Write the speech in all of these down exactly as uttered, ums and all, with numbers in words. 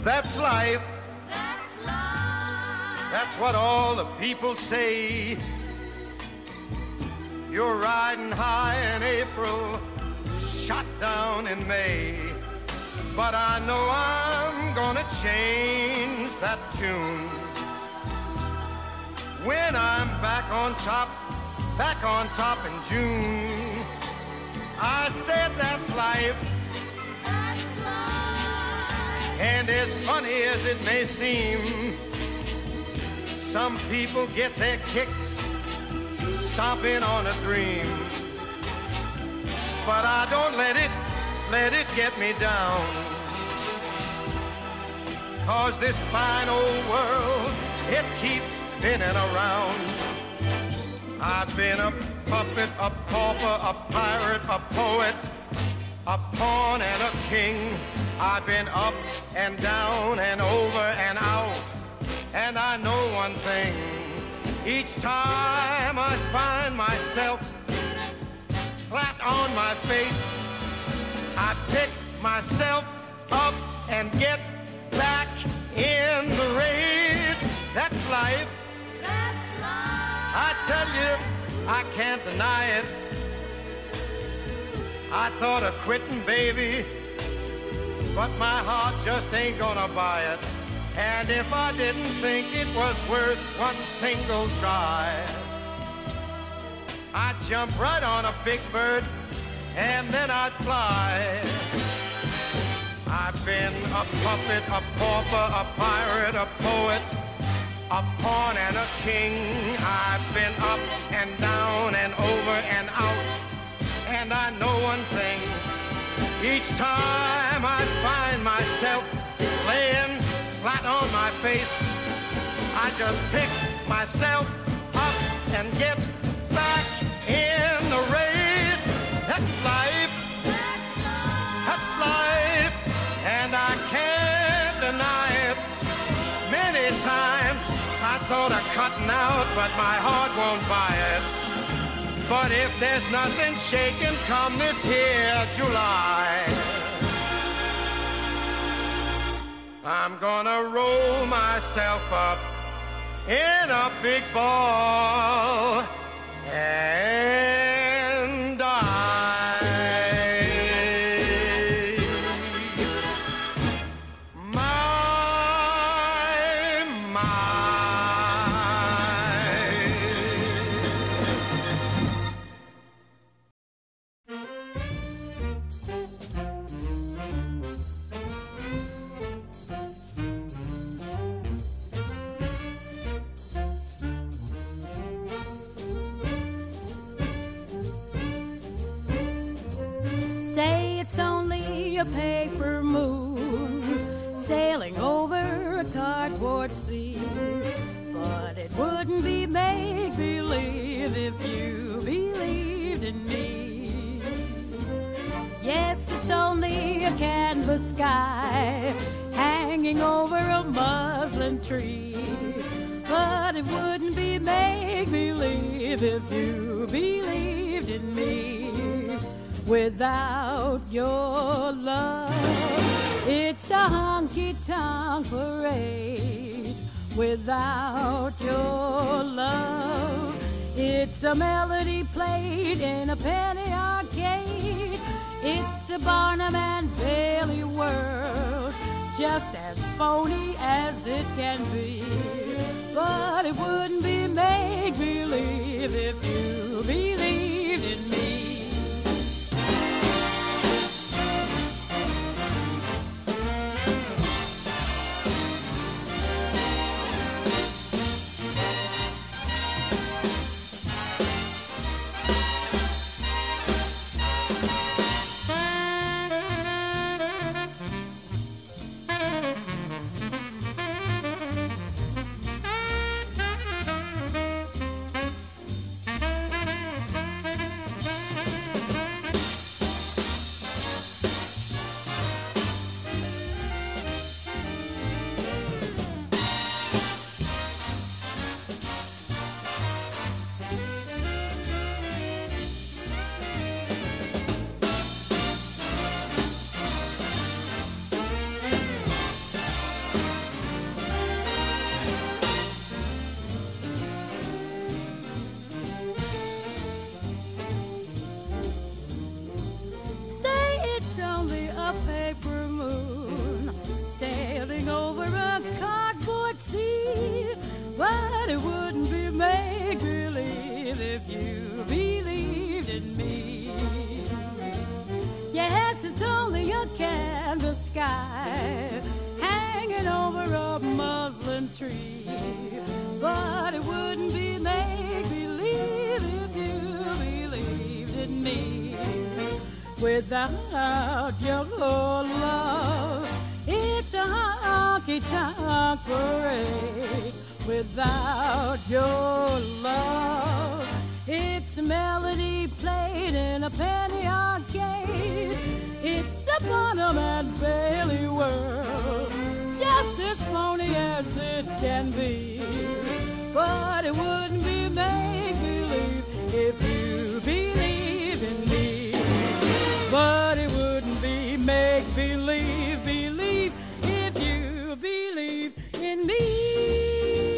That's life. That's life. That's what all the people say. You're riding high in April, shot down in May. But I know I'm gonna change that tune when I'm back on top, back on top in June. I said that's life. That's life. And as funny as it may seem, some people get their kicks stomping on a dream. But I don't let it, let it get me down. 'Cause this fine old world, it keeps spinning around. I've been a puppet, a pauper, a pirate, a poet, a pawn and a king. I've been up and down and over and out. And I know one thing, each time I find myself flat on my face, I pick myself up and get back in the race. That's life. That's life. I tell you, I can't deny it. I thought of quitting, baby, but my heart just ain't gonna buy it. And if I didn't think it was worth one single try, I'd jump right on a big bird and then I'd fly. I've been a puppet, a pauper, a pirate, a poet, a pawn and a king. I've been up and down and over and out. And I know one thing, each time I find myself laying flat on my face, I just pick myself up and get back in the race. That's life. That's life. That's life. And I can't deny it. Many times I thought of cutting out, but my heart won't buy it. But if there's nothing shaking come this here July, I'm gonna roll myself up in a big ball and die. My, my. Say it's only a paper moon sailing over a cardboard sea, but it wouldn't be make-believe if you believed in me. Yes, it's only a canvas sky hanging over a muslin tree, but it wouldn't be make-believe if you believed in me. Without your love, it's a honky-tonk parade. Without your love, it's a melody played in a penny arcade. It's a Barnum and Bailey world, just as phony as it can be. But it wouldn't be make-believe if you believed in me. but it wouldn't be make-believe if you believed in me. Yes, it's only a canvas sky hanging over a muslin tree, but it wouldn't be make-believe if you believed in me. Without your love, it's a honky-tonk parade. Without your love, it's a melody played in a penny arcade. It's a Bonham and Bailey world, just as phony as it can be. But it wouldn't be make-believe if you believe in me. But it wouldn't be make-believe, believe, if you believe in me.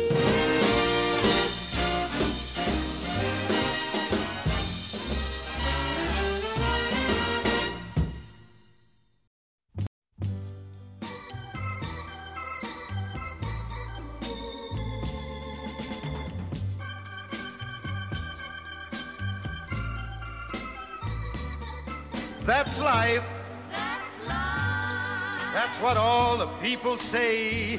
That's life. That's life. That's what all the people say.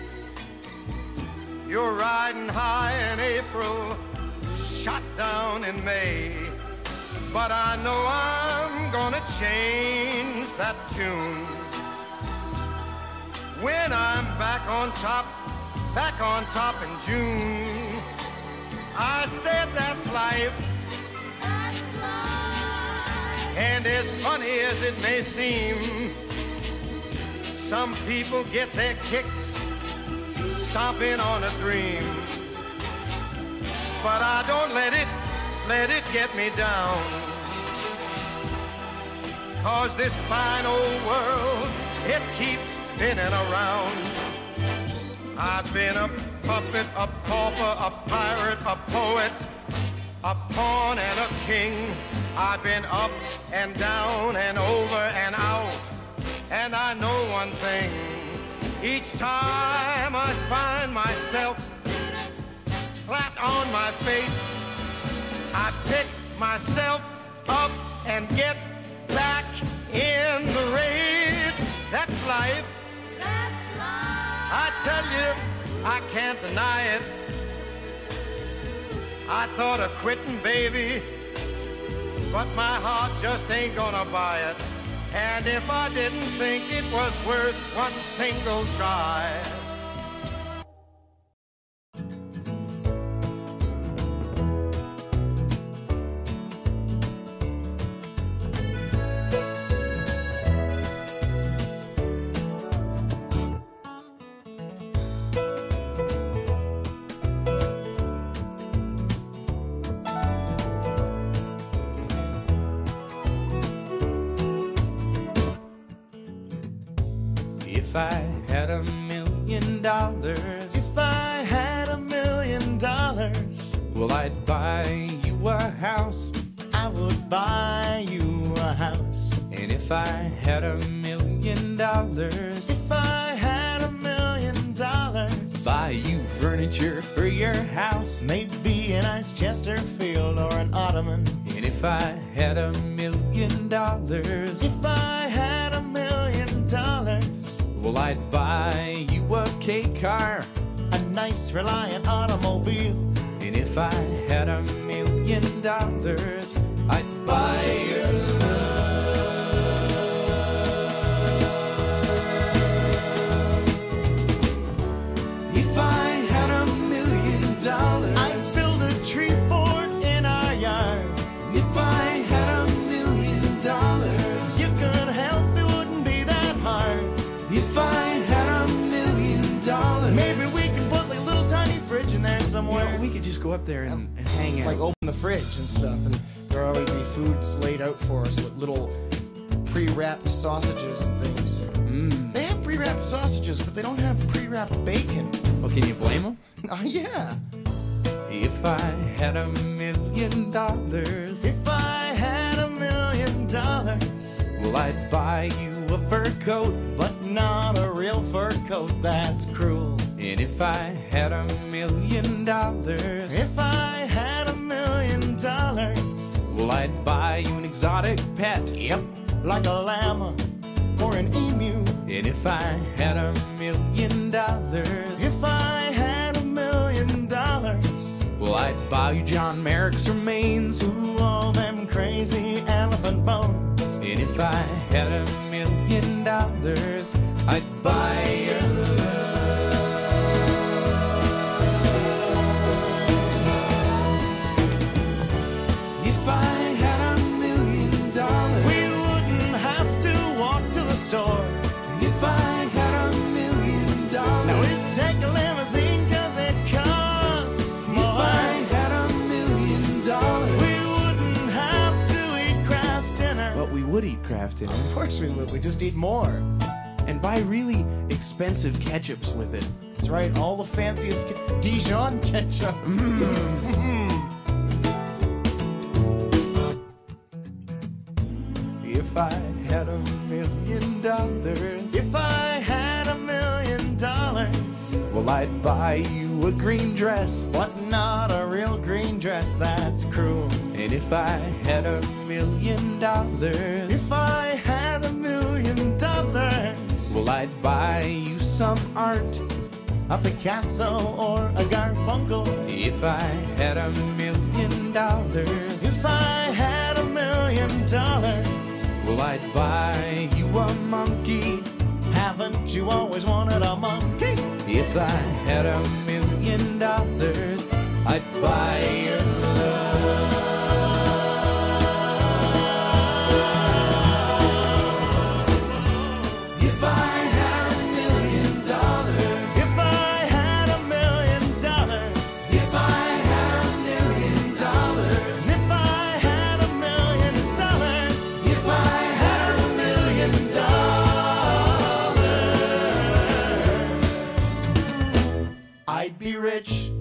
You're riding high in April, shot down in May. But I know I'm gonna change that tune when I'm back on top, back on top in June. I said that's life. That's life. And as funny as it may seem, some people get their kicks stomping on a dream. But I don't let it, let it get me down. 'Cause this fine old world, it keeps spinning around. I've been a puppet, a pauper, a pirate, a poet, a pawn and a king. I've been up and down and over and out. And I know one thing, each time I find myself flat on my face, I pick myself up and get back in the race. That's life. That's life. I tell you, I can't deny it. I thought of quitting, baby, but my heart just ain't gonna buy it. And if I didn't think it was worth one single try, if I had a million dollars, If I had a million dollars, well, I'd buy you a house. I would buy you a house. And if I had a million dollars, If I had a million dollars, buy you furniture for your house. maybe a nice Chesterfield or an ottoman. And if I had a million dollars, If I had a million dollars, well, I'd buy you a K car. a nice Reliant automobile. And if I had a million dollars, I'd buy your love. If I had a million dollars, I'd build a tree fort in our yard. if I had a million dollars, You could help, it wouldn't be that hard. if I had a million dollars, Maybe we could put like a little tiny fridge in there somewhere. well, we could just go up there and, and hang out. Like open the fridge and stuff, and there will always be foods laid out for us with little pre-wrapped sausages and things. Mm. They have pre-wrapped sausages, but they don't have pre-wrapped bacon. Well, can you blame them? Oh yeah. If I had a million dollars, If I had a million dollars, well, I'd buy you a fur coat. but not a real fur coat, that's cruel. And if I had a million dollars, If I had a million dollars, well, I'd buy you an exotic pet. yep, like a llama or an emu. And if I had a million dollars, If I had a million dollars, well, I'd buy you John Merrick's remains. ooh, all them crazy elephant bones. And if I had a million dollars, I'd buy your love. If I had a million dollars, We wouldn't have to walk to the store. if I had a million dollars, Now we'd take a limousine cause it costs if more. I had a million dollars, We wouldn't have to eat Kraft dinner. but we would eat Kraft dinner Of course we would. We just eat more. and buy really expensive ketchups with it. That's right. All the fanciest ke- Dijon ketchup. If I had a million dollars, If I had a million dollars, well, I'd buy you a green dress. but not a real green dress, that's cruel. And if I had a million dollars, If I had a million dollars, well, I'd buy you some art. a Picasso or a Garfunkel. If I had a million dollars, If I had a million dollars, well, I'd buy you a monkey. haven't you always wanted a monkey? If I had a million dollars, I'd buy your love. If I had a million dollars, If I had a million dollars, if I had a million dollars, if I had a million dollars, if I had a million dollars, I'd be rich